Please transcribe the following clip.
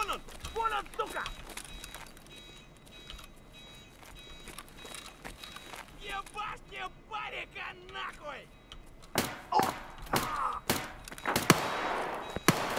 он! Вон он, сука! Ебашь мне барика нахуй!